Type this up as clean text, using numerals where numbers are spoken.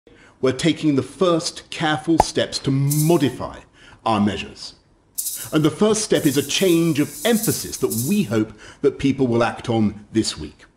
we're taking the first careful steps to modify our measures. And the first step is a change of emphasis that we hope that people will act on this week.